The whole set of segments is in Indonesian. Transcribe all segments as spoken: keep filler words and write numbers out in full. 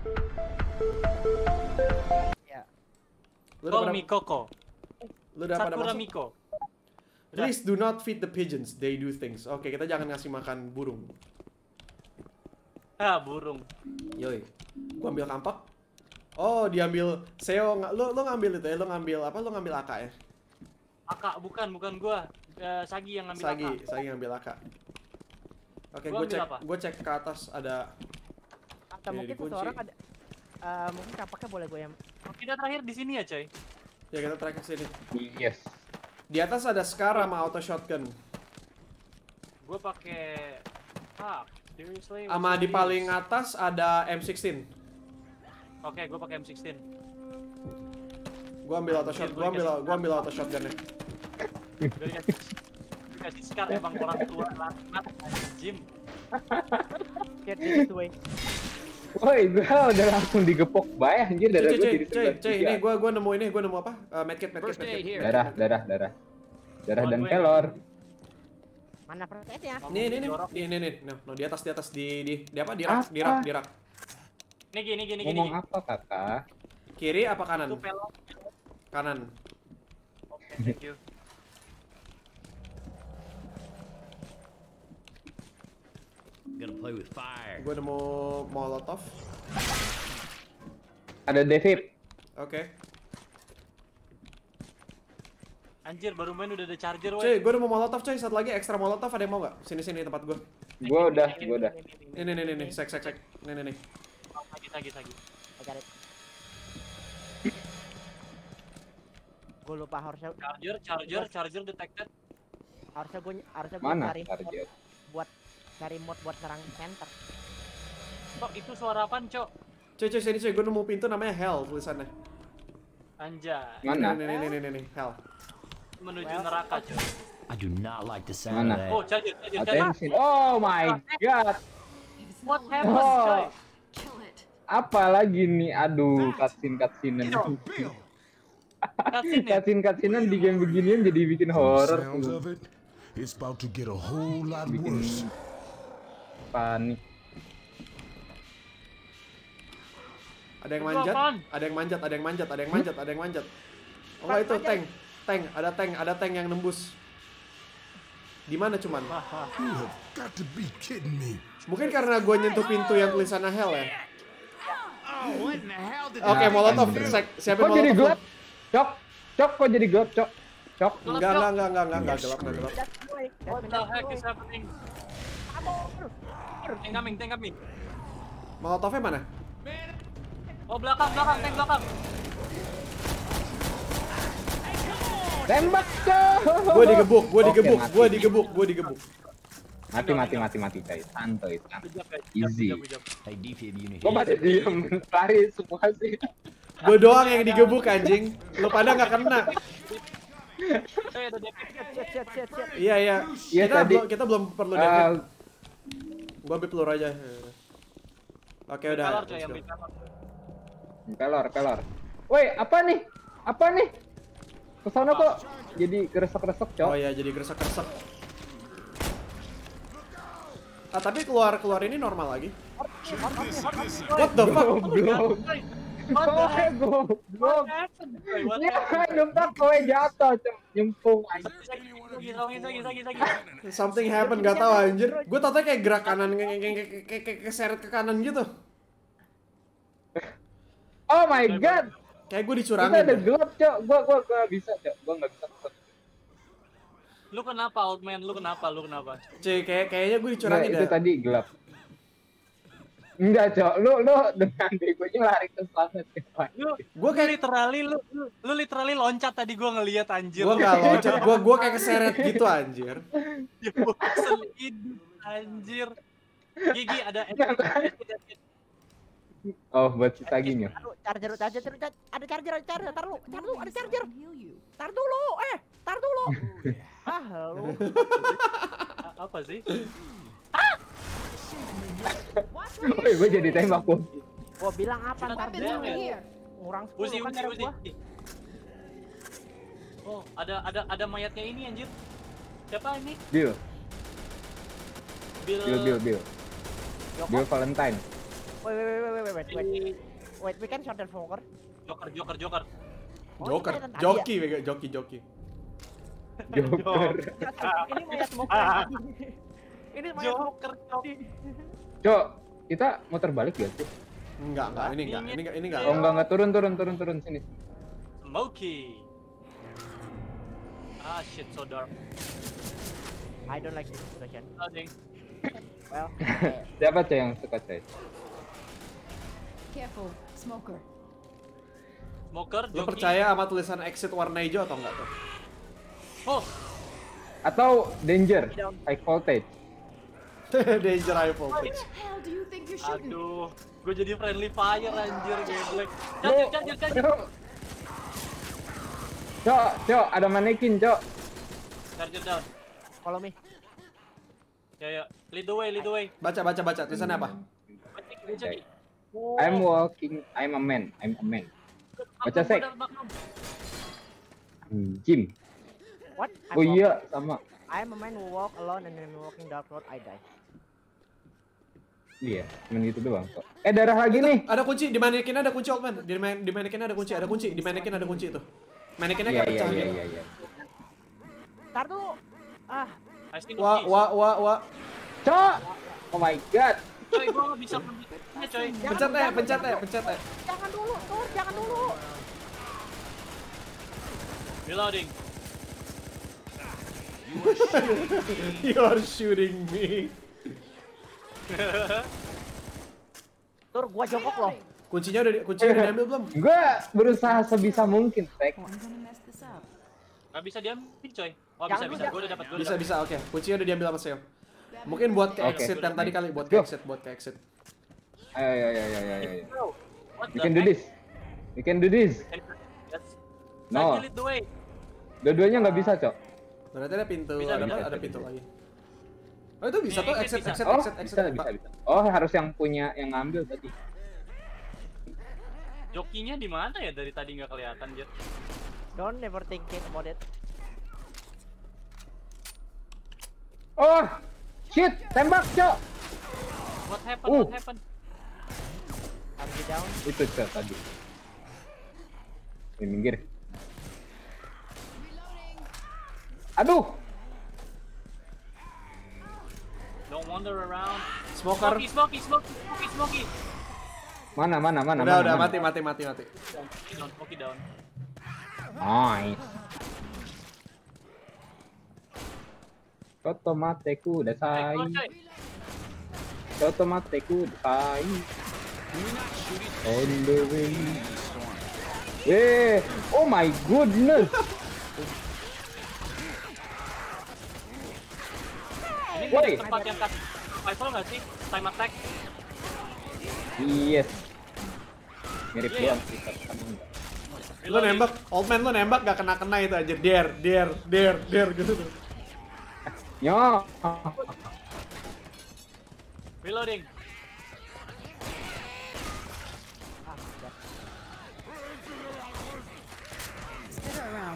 Ya. Call me Coco. Lu udah pada Sakura masuk? Miko. Please do not feed the pigeons, they do things. Oke, kita jangan ngasih makan burung. Ah, burung. Yoi. Gua ambil kampak. Oh, diambil Seo. Lu lu ngambil itu ya? Lu ngambil apa? Lu ngambil A K ya? Aka, bukan, bukan gua. Uh, Sagi yang ngambil Sagi, Aka. Sagi ngambil A K. Oke, Gua gue ambil cek, apa? gue cek ke atas ada. Atau Ini mungkin dikunci. seseorang ada eh, mungkin kapaknya boleh gue yang Kita terakhir di sini ya, coy. Ya kita track ke sini. Yes. Di atas ada Scar sama auto shotgun. Gua pakai ah, seriously. Sama what's di this? paling atas ada M sixteen. Oke, gua pakai M sixteen. Gua ambil auto shot, gua ambil gua ambil auto shotgunnya. Gua dikasih dikasih Scar emang orang tua laknat gym. shit this way. Woi, gua udah langsung digepok bay anjir darah Cuy, gua cuy, jadi cuy, cuy, ini gua gua nemu ini, gua nemu apa? Uh, medkit, medkit, First aid medkit. here. darah, darah, darah. Darah dan One way. kelor. Mana prosesnya? Nih, nih, nih, nih, nih, nih, no, no, di atas, di atas, di, di, di apa? Di rak, di rak, di rak. Nih gini gini gini. Ngomong apa, Kakak? Kiri apa kanan? Itu pelok. Kanan. Oke, thank you. Gonna play with fire. Gua nemu molotov. Ada David. Oke. Anjir, baru main udah ada charger, Cuy, woy. gua nemu molotov, cuy. Satu lagi ekstra molotov, ada yang mau nggak? Sini, sini tempat gua. Gua udah, gua udah. Nih, nih, nih, nih, nih, sek, sek, sek. Nih, nih, nih. Lagi, lagi, lagi. Agar gue lupa harusnya Charger, charger, charger detected. harusnya gue harusnya gue Mana cari mod target? buat cari mod buat serang center. Kok itu suara apaan, Cok? Cuy, cuy, sini, cuy. Gua nemu pintu namanya Hell tulisannya. Anjay. Mana? Nih, nih, nih, nih, nih, nih, Hell. Menuju Well, neraka, Cok. I do not like the sound Mana? of that. Oh, charger, charger, charger. Attention. Oh my god. What happened, Oh. coy? Apa lagi nih? Aduh, cutscene cutscene. Cutscene ya? Cutscene cutscene di game beginian jadi bikin horor. Sounds of it, it's about to get a whole lot Bikin worse. panik. Ada yang Itu manjat, apaan? ada yang manjat, ada yang manjat, ada yang manjat, ada yang manjat. Oh enggak, itu tank, tank, ada tank, ada tank yang nembus. Di mana cuman? You have got to be kidding me. Mungkin karena gue nyentuh pintu yang tulisannya Hell ya. Oh, what in the hell did Oke, molotov, anjir. sek, siapin Kok jadi molotov. gelap? Cok, cok kok jadi gelap, cok? Cok. Enggak, enggak, enggak, enggak, enggak, enggak gelap, enggak gelap. That's the way. What That's the the heck way. is happening? Tank coming, tank coming. Molotovnya mana? Oh, belakang, belakang, tank belakang. Tembak, cok. Gue digebuk, gue Oke, digebuk, mati. gue digebuk, gue digebuk. Mati, mati, mati, mati, coy. Santai, santai. Bijak, guys. Easy. Bijak, bijak, bijak. Hey, defib unit Kok here. pada diem? Lari semua sih. Gue doang yang digebuk anjing. Lu pada nggak kena. Eh, ada David. Shit shit shit shit. Iya, iya. Iya, Kita tadi. belum, kita belum perlu Eh, David. Gue ambil peluru aja. Oke, udah. Pelor, coy, let's ambil go. pelor. pelor, pelor. Woi, apa nih? Apa nih? Kesana kok jadi keresek-keresek, cok. Oh iya, jadi gresek-gresek. Ah, tapi keluar-keluar ini normal lagi. What the fuck? Goblok. What the Kowe heck? goblok. What happened? Coy? What Ya, happened? nyempak kowe jatuh, cok. Nyempung. Lagi, lagi, lagi, lagi, lagi. Something happen, gak tahu anjir. Gue tau kayak gerak kanan, kayak kayak kayak- kayak kayak keseret ke kanan gitu. Oh my god. Kayak gue Kita dicurangin. ada deh. gelap, cok. Gua gua gua bisa, cok. Gua enggak bisa. Lu kenapa, old man? Lu kenapa? Lu kenapa? Cuy, kayak kayaknya gue Nah, dicurangin itu dah. tadi gelap. Enggak, cok. Lu lu dengan begonya lari ke sana, cok. Lu, Gue lu kayak literally, lu, lu, lu literally loncat tadi gua ngeliat anjir. gue nggak loncat, gue gue kayak keseret gitu anjir. Ya, bosen hidup, anjir. Gigi, ada Oh, buat si taginya. Taruh, charger, charger, charger, ada charger, ada charger, tar lu, tar lu, ada charger. Tar dulu, eh, tar dulu. Ah, lu. apa sih? Woi, gua jadi tembak, gua. Gua bilang apa Kita ntar ada dulu. ya. Ngurang Uzi, sepuluh kan Uzi, darah Uzi. gua. Oh, ada ada ada mayatnya ini anjir. Siapa ini? Bill, Bill. Bill, Bill, Bill. Bill Valentine. Wait, wait, wait, wait, wait, wait. Wait, we can shot that smoker. Joker, Joker, Joker. Oh, Joker, ini tadi joki, Vega, joki, joki. Joker. ya? Ini mayat smoker. Ini mayat smoker. Joker. Cok, kita muter balik gak sih? Enggak, enggak, ini enggak, ini enggak, ini enggak. Oh enggak enggak turun turun turun turun sini. Smoky. Ah shit, so dark. I don't like this version. Loading. Well, Siapa cah yang suka cah? Careful, smoker. Smoker, Lo joki. percaya sama tulisan exit warna hijau atau enggak tuh? Oh, Atau danger, high voltage. Danger high What voltage. the hell do you think you're shooting? aduh. Gue jadi friendly fire anjir, geblek. Charger, charger, charger. Cok, cok, ada manekin, cok. Charger down. follow me. Ya, ya. Lead the way, lead the way. Baca, baca, baca. Tulisannya apa? Cek, cek, cek. I'm walking, I'm a man, I'm a man. Baca sek. Jim. What? I'm Oh walk- iya, sama. I'm a man who walk alone and when walking dark road I die. Iya, cuman gitu doang kok. Eh, darah lagi nih. Ada kunci, di manekin ada kunci, old man. Di, man, di manekin ada kunci, ada kunci. Di manekin ada kunci itu. Manekinnya Iya, kayak iya, pecah iya, gitu. iya, iya. Ntar dulu. Ah, I see Wah, no keys. wah, wah, wah. Cok! Oh my god. Coy, gue nggak bisa pergi, coy. Pencet ya, pencet ya, pencet ya. jangan dulu, Tur, jangan dulu. Reloading. You are shooting me. Tur, gua jongkok loh. Kuncinya udah, di- kuncinya udah diambil belum? Gue berusaha sebisa mungkin, Sek. I'm gonna mess this up. Gak bisa diambil, coy. Oh, Jangan bisa, dulu, bisa. jangan. Gue udah dapat, gue Bisa, udah bisa, oke. Kuncinya udah diambil sama Seo. Mungkin buat ke Oke. exit yang tadi kali, buat ke Go. exit, buat ke exit. Ayo, ayo, ayo, ayo, ayo, ayo. What You the can do heck? this. You can do this. Yes. No. Saya lead the way. Dua-duanya nggak bisa, Cok. Berarti ada pintu, Bisa, ada, bisa, ada bisa, pintu bisa. lagi. Oh itu bisa Ini tuh, exit exit, bisa. exit, Oh, exit, exit. bisa, bisa, bisa. Oh, harus yang punya, yang ngambil tadi. Jokinya di mana ya? Dari tadi nggak kelihatan, Jet. Don't never think it about it. Oh, shit, tembak, Cok. What happened? Uh. What happened? I'm get down. Itu, Cok, tadi. Ini minggir. Aduh, Don't wander around. Smoker. Smoky, smoky, smoky, smoky, smoky. mana, mana, mana, Udah, mana, udah, mana. mati, mati, mati, mati. Smoky down, smoky down. Nice. Toto mateku udah Hey, say. go, coy. Toto mateku udah say. On the way. Eh, oh my goodness. Ini Woi. tempat yang kasih survival nggak sih? Time attack. Yes. Mirip Iya, doang sih, tapi sama enggak. Lo nembak, old man lo nembak gak kena-kena itu aja. Der, der, der, der gitu tuh. Yo. Reloading. Spitter around.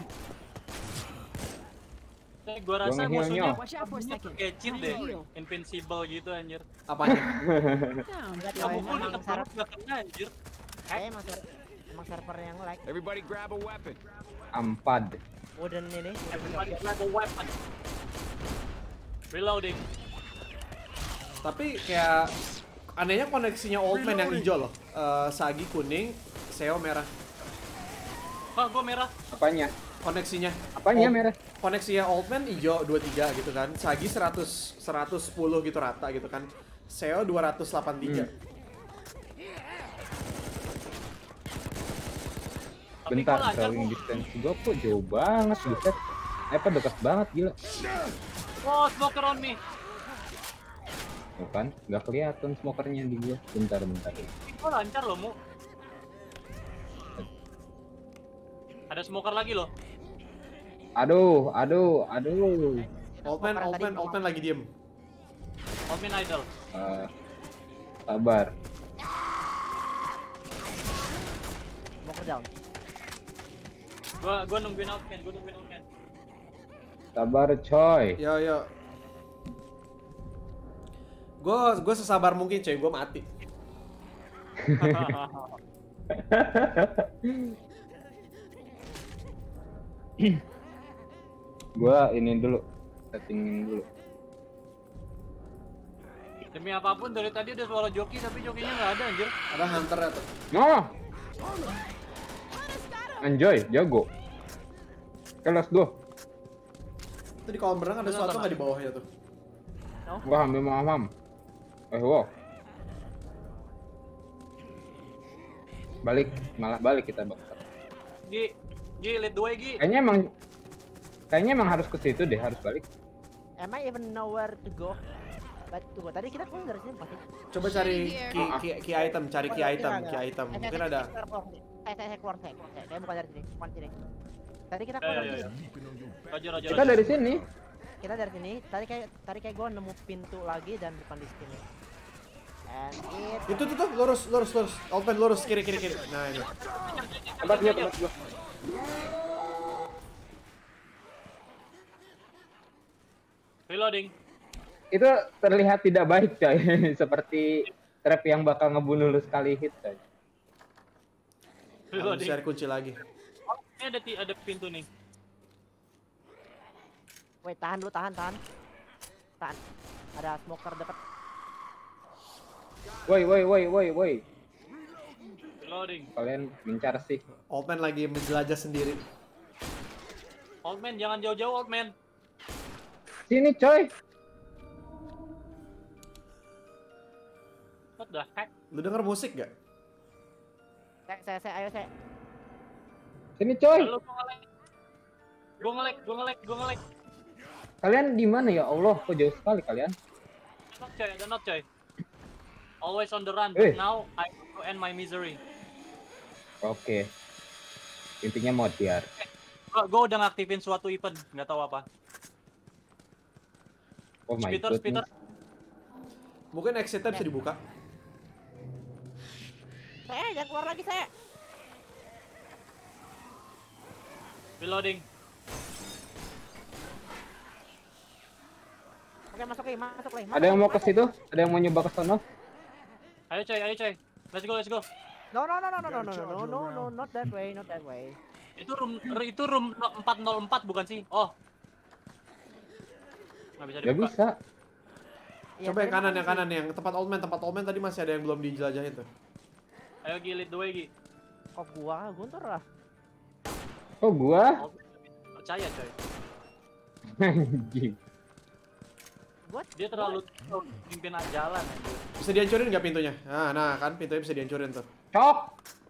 Eh, gua rasa Gua musuhnya nge-heal-nya. Watch out for a second. kayak cheat deh. Heal. Invincible gitu anjir. Apanya? Down. Kamu pun emang tetap syarat, nggak kena anjir. kayak emang ser- emang server yang like Everybody grab a weapon. Ampad. wooden ini. Everybody grab a weapon. Reloading. Tapi kayak anehnya koneksinya old man yang hijau loh. Eh, Sagi kuning, Seo merah. Wah, gua merah. Apanya? Koneksinya. Apanya Old- merah? Koneksinya old man hijau dua puluh tiga gitu kan. Sagi seratus, seratus sepuluh gitu rata gitu kan. Seo dua ratus delapan puluh tiga. Hmm. Tapi Bentar, gua lancar throwing kok. distance gua kok jauh banget, buset. Eh, apa dekat banget gila. Oh, smoker on me. Tuh kan, nggak kelihatan smokernya di gua. Bentar, bentar. Gua lancar loh, Mu. Ada smoker lagi loh. Aduh, aduh, aduh. Old man, old man, old man lagi diem. Omin idol. Eh, sabar. Smoker down. Gua gua nungguin outman, gua nungguin outman. Sabar, coy. Yo, yo. Gue gue sesabar mungkin coy, gue mati. Gua ini dulu, settingin dulu. Demi apapun dari tadi udah suara joki tapi jokinya nggak ada anjir. Ada hunter ya tuh. Nah, enjoy, jago. Oke, let's go. Itu di kolam renang ada sesuatu nggak di bawahnya tuh? Gua ambil mamam. Eh, wow. Balik, malah balik kita bang. Gi, Gi, lead the way Gi. Kayaknya emang, kayaknya emang harus ke situ deh, harus balik. Am I even know where to go? But tunggu, tadi kita keluar dari sini pasti. Coba cari key, key, key item, cari key item, Tidak, key item. tidak. Mungkin Saya- ada. Saya keluar, saya saya saya keluar, saya keluar, saya saya bukan dari sini, bukan sini. Tadi kita keluar Eh, dari iya, sini. Roger, Roger, Kita Roger. dari sini. Kita dari sini. Tadi kayak tadi kayak gue nemu pintu lagi dan bukan di sini. And it Itu tuh tuh lurus, lurus, lurus. Open lurus kiri, kiri, kiri. Nah ini. Tempat gua, tempat gua. Reloading. Iya. Itu terlihat tidak baik coy. Seperti trap yang bakal ngebunuh lu sekali hit coy. Harus Reloading. cari kunci lagi. Oh, ini ada ti- ada pintu nih. wait, tahan dulu, tahan, tahan. Tahan. Ada smoker dekat. Woi woi woi woi woi. Reloading. Kalian mencar sih. Old man lagi menjelajah sendiri. Old man, jangan jauh-jauh old man. Sini coy. What the heck? Lu denger musik gak? Saya, saya, saya, ayo saya. Sini coy. Halo, gua ngelek. Gua ngelek, gua ngelek, gua ngelek. Kalian di mana ya Allah? Kok jauh sekali kalian? Not coy, ada not coy. Always on the run, Eh. but now I want to end my misery. Oke. Intinya mod biar. Gua, gua udah ngaktifin suatu event, nggak tahu apa. Oh my Peter, Peter. goodness. Mungkin exitnya bisa dibuka. Saya, jangan keluar lagi saya. Reloading. Oke, masuk lagi, masuk lagi. Ada yang mau ke situ? Ada yang mau nyoba ke sono? Ayo coy, ayo coy. Let's go, let's go. No, no, no, no, no, no, no, no, no, no, not that way, not that way. Itu room itu room empat nol empat bukan sih? Oh. Nggak bisa Ya dibuka. bisa. Iya, Coba yang tadi kanan, masih- yang kanan, yang tempat old man, tempat old man tadi masih ada yang belum dijelajahin tuh. Ayo Gi, lead the way Gi. Kok gua, Guntur lah. Oh gua? Oh, percaya coy. Anjing. Gua, Dia terlalu pimpin jalan anjir. Bisa dihancurin nggak pintunya? Nah, nah kan pintunya bisa dihancurin tuh. Cok.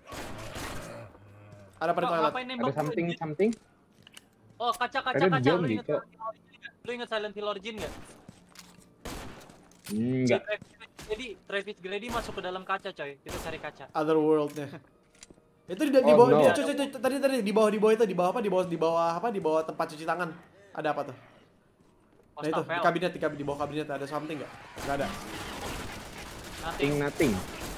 Ada pada Oh, toilet. ngapain nembak Ada gue, something Jin? something. Oh, kaca kaca Ada kaca. Lu zombie, inget Cok. Silent Hill Origin nggak? Lu inget Silent Hill Origin nggak? Enggak. Si Travis Grady, Travis Grady masuk ke dalam kaca coy. Kita cari kaca. Other world-nya. Itu di, di Oh, bawah, no. di- cuy, cuy, cuy, tadi tadi di bawah di bawah itu di bawah apa di bawah di bawah apa di bawah tempat cuci tangan ada apa tuh? Nah itu di Hostafel. kabinet di, kabinet, di bawah kabinet ada something nggak? Nggak ada. Nothing. Nothing, nothing.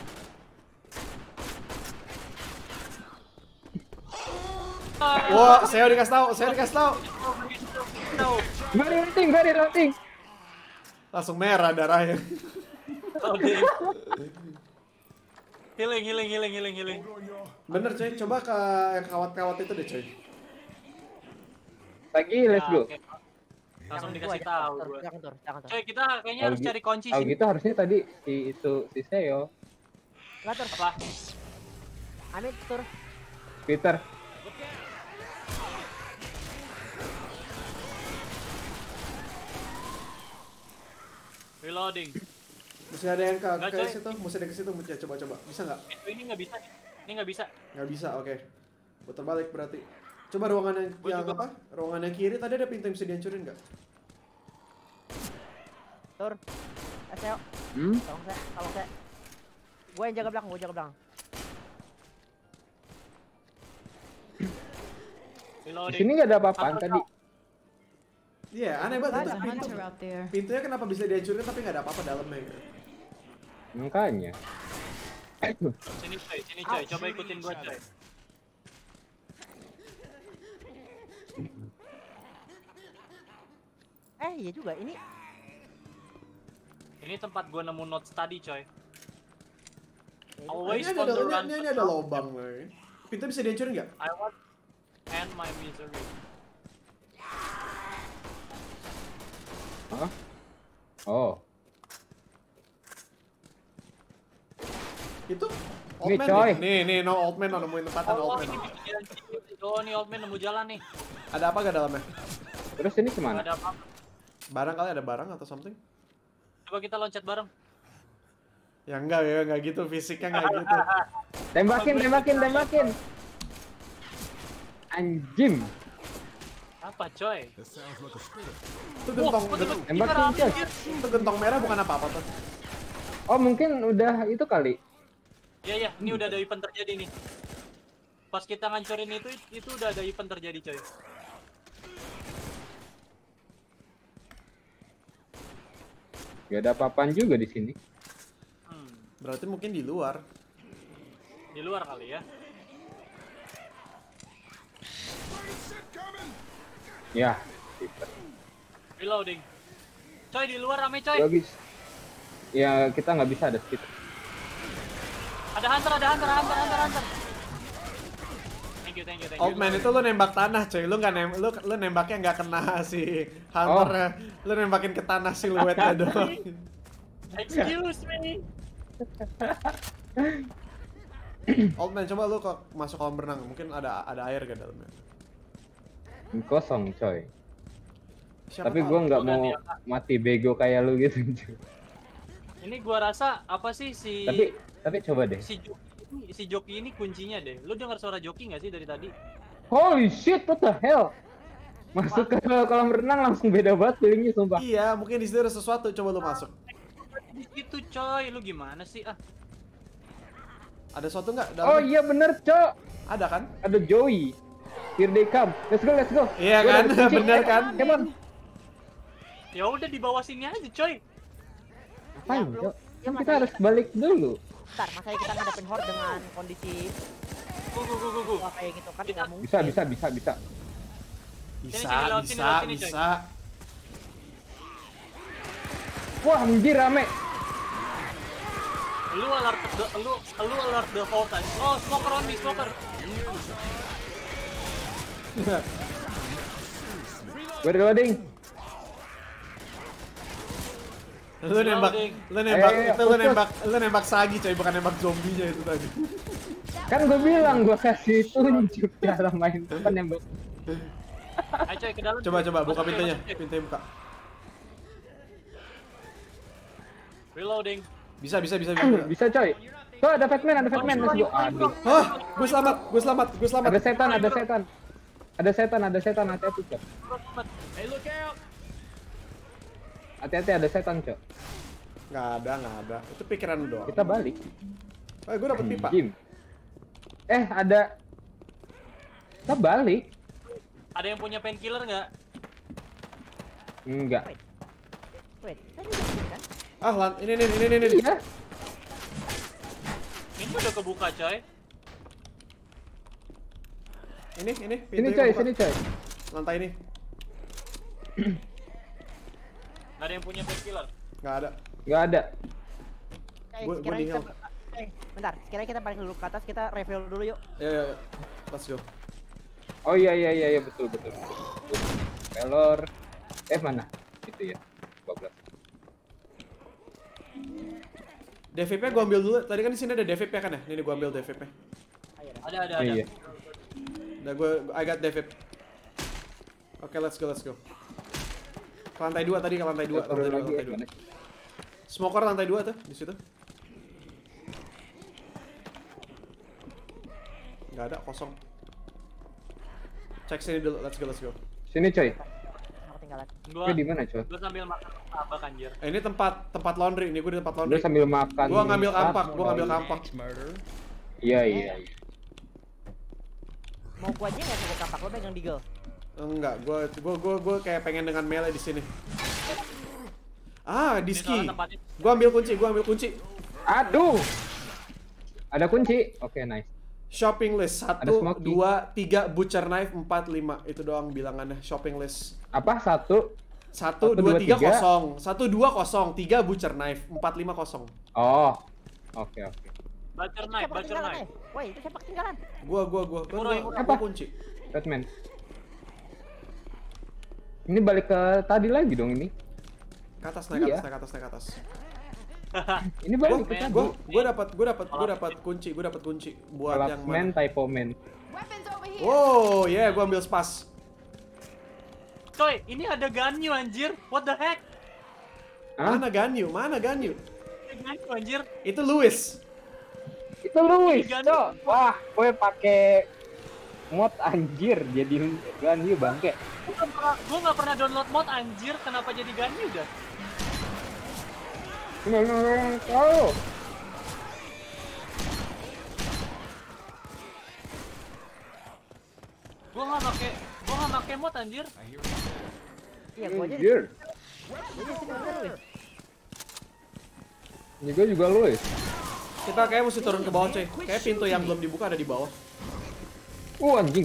Ah, Wah, saya dikasih tahu, saya dikasih tahu. tahu. Very nothing, very nothing. Langsung merah darahnya. Loading. Healing, healing, healing, healing, healing. Bener coy, coba ke yang kawat-kawat itu deh coy. Lagi, let's Ya, go. oke. Langsung jangan dikasih gua, tahu jangan tur, gua. Jangan tur, jangan tur. Coy, kita kayaknya Oh, harus gi- cari kunci Oh sih. gitu harusnya tadi si itu si Seo, Nggak tur. Apa? Amin, tur. Peter. Reloading. Mesti ada yang ke, Nggak, ke coy. situ, mesti ada ke situ, ya, coba-coba. Bisa nggak? Pintu ini nggak bisa. Ini nggak bisa. Nggak bisa, oke. Putar balik berarti. Coba ruangan yang, Gua yang juga. apa? Ruangan yang kiri tadi ada pintu yang bisa dihancurin nggak? Tur. Eh, Seo, Hmm? tolong saya, tolong saya. Gue yang jaga belakang, gue jaga belakang. Di Reloading. sini nggak ada apa-apaan Atau- tadi. Iya, aneh banget. Nggak Itu There's a pintu, hunter out there. pintunya kenapa bisa dihancurin tapi nggak ada apa-apa dalamnya gitu. Makanya. Sini coy, sini coy. Coba ikutin gua coy. Eh, iya juga, ini Ini tempat gua nemu notes tadi coy. Always Ini on ada, the ini, run. ini, ini ada lubang, woy. Pintu bisa dihancurin nggak? I want end my misery. Hah? Oh. Itu Nih, old man coy. nih. Nih, nih, no old man, no, nemuin tempatan Oh, old ini man. bisa jalan. Oh, nih old man nemu jalan nih. Ada apa gak dalamnya? Terus ini Nggak kemana? ada apa. Barang kali ada barang atau something? Coba kita loncat bareng. Ya enggak ya, enggak gitu, fisiknya enggak gitu. Tembakin, tembakin, tembakin. Anjing. Apa coy? That sounds like a spitter. Itu gentong, Wah, gentong, Tembakin, kita coy. hampir. itu gentong merah bukan apa-apa tuh. Oh, mungkin udah itu kali. Iya ya, ini udah ada event terjadi nih. Pas kita ngancurin itu, itu udah ada event terjadi coy. Gak ada apa-apaan juga di sini. Hmm, Berarti mungkin di luar. di luar kali ya. Ya. Reloading. Coy di luar rame coy. Bagus. Ya kita nggak bisa ada skip. Ada hunter, ada hunter, hunter, hunter, hunter. Thank you, thank you, thank you. Old man itu lu nembak tanah, coy. Lu nggak nem, lu, lu nembaknya nggak kena si hunter. Lu nembakin ke tanah siluetnya doang. Excuse me. Old man, coba lu kok masuk kolam renang. Mungkin ada ada air kan dalamnya. Kosong coy. Siapa Tapi tahu? gua nggak Udah mau dia- mati bego kayak lu gitu. Ini gua rasa apa sih si Tapi tapi coba deh. si joki ini, si joki ini kuncinya deh. Lu dengar suara joki nggak sih dari tadi? Holy shit, what the hell? Masuk ke kolam renang langsung beda banget feelingnya sumpah. Iya, mungkin di situ ada sesuatu. Coba lu masuk. Di situ coy, lu gimana sih ah? Ada sesuatu nggak? Oh dalamnya? iya bener cok. Ada kan? Ada Joey. Here they come. Let's go, let's go. Iya Gua kan? ada kunci. Bener kan? Come on. Ya udah di bawah sini aja coy. Ngapain cok? Kan kita harus balik dulu. Bentar, masanya kita ngadepin horde dengan kondisi Gu gu gu gu gu. wah, kayak gitu kan Kita- nggak mungkin. Bisa, bisa, bisa, bisa. Bisa, Sini, sini, lewat sini, bisa, lewat sini, coy. bisa. Wah, anjir rame. Lu alert the, lu lu alert the whole time. Oh, smoker on me, smoker. Gue reloading. Lu nembak, Reloading. lu nembak, Ayo, ayo, itu lu fokus. nembak, lu nembak Sagi coy, bukan nembak zombinya itu tadi. Kan gue bilang gue kasih tunjuk cara main kan yang bagus. Ayo coy ke dalam. Coba coba buka Masuk, coy, pintunya, masuk, coy. pintunya buka. Reloading. Bisa, bisa, bisa, bisa. Bisa coy. Tuh ada Fatman, ada Fatman. Let's go. Aduh. Hah, gue selamat, gue selamat, gue selamat. Ada setan, ada setan. Ada setan, ada setan. Hati-hati cok. Hey, look out. Hati-hati ada setan cok. Nggak ada, nggak ada. Itu pikiran lu doang. Kita balik. Oh, gue dapet pipa. Jim. Eh ada. Kita balik. Ada yang punya painkiller nggak? Enggak. Wait, tadi udah bikin kan? Ah, lan, ini, ini, ini, ini, ini. Iya. Ini udah kebuka coy. Ini, ini, Sini pintunya coy, kebuka. sini coy. Lantai ini. Nggak ada yang punya painkiller. Nggak ada. Enggak ada. Eh, Gua- gua sekiranya di kita, heal. eh, bentar, sekiranya kita balik dulu ke atas, kita reveal dulu yuk. Ya, ya, ya. Let's go. Oh iya iya iya iya, betul betul. betul. Pelor. Eh mana? Itu ya. dua belas. D V P gua ambil dulu. Tadi kan di sini ada D V P kan ya? Ini gua ambil D V P. Ada ada Oh, ada. iya. Udah gua I got D V P. Oke, let's go, let's go. Ke lantai dua tadi, ke lantai dua, Turun lantai dua, lagi lantai ya, dua. gimana? Smoker lantai dua tuh, di situ. Nggak ada, kosong. Cek sini dulu, let's go, let's go. Sini coy. Aku ketinggalan. Gua Coy di mana coy? gua sambil makan abak anjir. Eh, ini tempat tempat laundry, ini gua di tempat Lu laundry. sambil makan. Gua ngambil kampak, Ah, gua ngambil oh, kampak. Iya iya. iya. Mau gua aja nggak coba kampak, lo pegang deagle. Enggak, gua gua gua gua kayak pengen dengan melee di sini. Ah, Ini diski. soalnya tempatnya. Gua ambil kunci, gua ambil kunci. Aduh. Ada kunci. Oke, nice. Shopping list Ada satu, smoky. dua, tiga, butcher knife, empat, lima. Itu doang bilangannya shopping list. Apa satu? Satu, Satu, dua, dua, tiga, tiga. kosong. Satu, dua, kosong. Tiga, butcher knife. Empat, lima, kosong. Oh. Oke oke. Butcher Itu knife, siapa butcher ketinggalan, knife. eh? Woi, itu siapa ketinggalan? Gua gua gua gua, Muroy, gua, Muroy. gua kunci. Batman. Ini balik ke tadi lagi dong ini. Ke atas naik Iya. atas naik atas naik atas. Ini Gua balik ke tadi. gua gua dapat gua dapat gua dapat kunci, gua dapat kunci buat yang Man, mana. typo man. Weapons over here. Oh, ya yeah, gua ambil spas. Coy, ini ada Ganyu anjir. What the heck? Hah? Mana Ganyu? Mana Ganyu? Ganyu anjir. Itu Louis. Itu Louis, Ganyu. Cok. Wah, gue pakai mod anjir jadi Ganyu bangke. Gua nggak pernah, gua nggak pernah download mod anjir. Kenapa jadi Ganyu dah? Oh. Gua nggak pakai, gua nggak pakai mod anjir. Iya, gua aja. Anjir. Ini sini aja lu. Juga juga Louis. Kita kayak mesti turun ke bawah, coy. Kayak pintu yang belum dibuka ada di bawah. Uh anjing.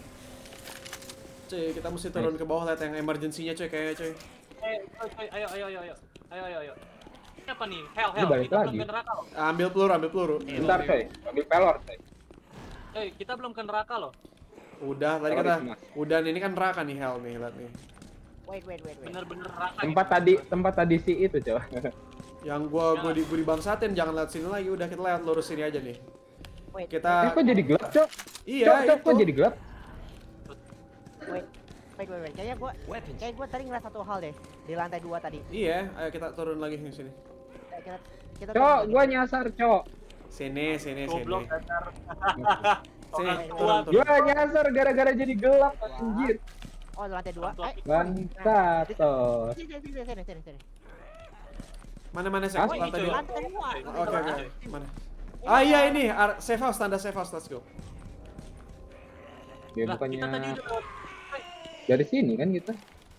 Coy, kita mesti turun ke bawah lihat yang emergency-nya, coy, kayaknya, coy. Eh, coy, coy, ayo, ayo, ayo, ayo, ayo, ayo, ayo. Ini apa nih? Hell, Ini hell. balik Kita lagi. belum ke neraka loh. Ambil peluru, ambil peluru. Bentar coy, ambil pelor coy. Eh, kita belum ke neraka loh. Udah, tadi Pelor kita itu, Mas. udah ini kan neraka nih, hell nih, lihat nih. Wait, wait, wait, wait. Bener-bener neraka. Tempat tadi tempat tadi si itu coy. Yang gua gua di gua dibangsatin, jangan lihat sini lagi. Udah kita lihat lurus sini aja nih. Wait, Eh Kita kok jadi gelap cok? iya Cok, cok, itu. kok jadi gelap? wait. Wait, wait, wait. Kayaknya gua kayak gua tadi ngeliat satu hal deh di lantai dua tadi. Iya, ayo kita turun lagi di sini. Kayak Kita kita Cok, turun lagi. gua nyasar cok. Sini, sini, sini. Goblok dasar. Sini, Orang turun, tua. turun. Gua nyasar gara-gara jadi gelap anjir. Oh, lantai dua. Orang tua. Eh, Bantatos. sini, sini, sini, sini, sini, sini. Mana mana sih? Ah, ini, Lantai coy. dua. Lantai dua. Oke, oke. Mana? Ah iya ini, ar- safe house, tanda safe house, let's go. Dia Lah, bukannya kita tadi udah dari sini kan kita.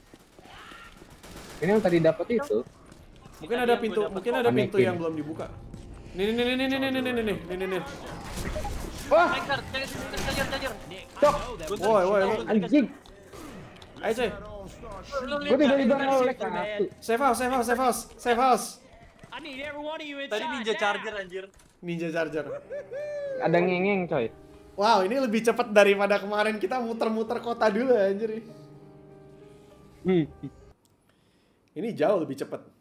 Ini yang tadi dapat itu. Mungkin Tadi ada yang pintu, gua dapet mungkin ada pintu Manekin. yang belum dibuka. Nih nih nih nih nih nih nih nih nih nih nih nih nih. Wah, Exer, cajar, cajar. cok. Woi, woi, lu- Anjing. Ayo coy, Gua tiba-tiba nolek satu. safe house, safe house, safe house, safe house. I need every one of you Tadi inside ninja now. charger anjir. Ninja charger. Ada ngengeng coy. Wow, ini lebih cepat daripada kemarin kita muter-muter kota dulu anjir. Hmm. Ini jauh lebih cepat.